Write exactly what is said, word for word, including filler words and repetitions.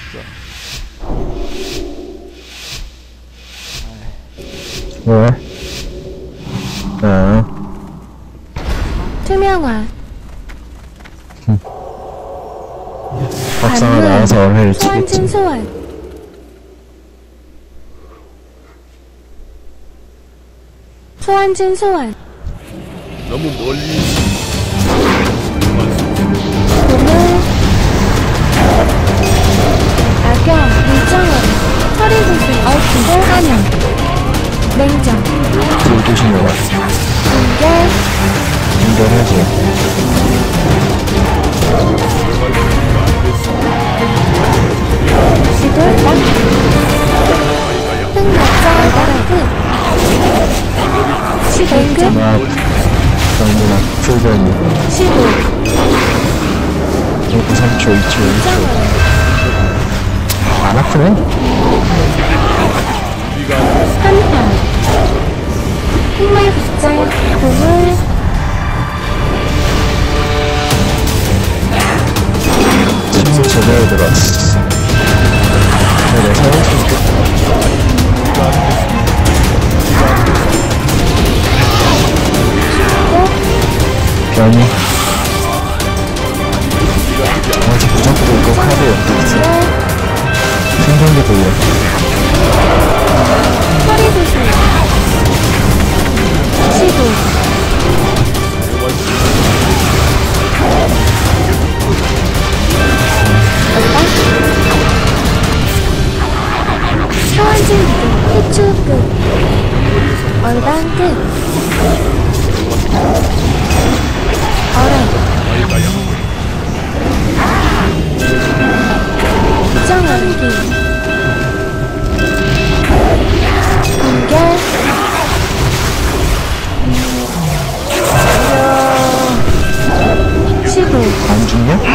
왜? 어. 투명화. 밥상을 나와서 얼마를 소환 치겠지. 진 소환. 소환 진 소환. 너무 멀리 고물. 악영 일정원. 서리구슬 얼티고 한영. 냉정. 불도신 것 같아. 인계. 인정하지. 지돌 락. 흑막정 나라끝. 시뱅크. 막, 정문학, 풀변이. 시도. 그리고 삼 초, 이 초, 일 초. 일정원. 안 아프네? 한판. 흑말 극장. 고물. 지금 제대로 들어왔어. 그래, 사용 수 있겠다. 변이. 어제 무조건 이거 카드 지랄. 생존기 돌려. 서리구슬. 시도. 얼방. 소환진 이동. 해초 끝. 얼방 끝. 얼음. 정원기. 공결. 시도. 안 죽냐?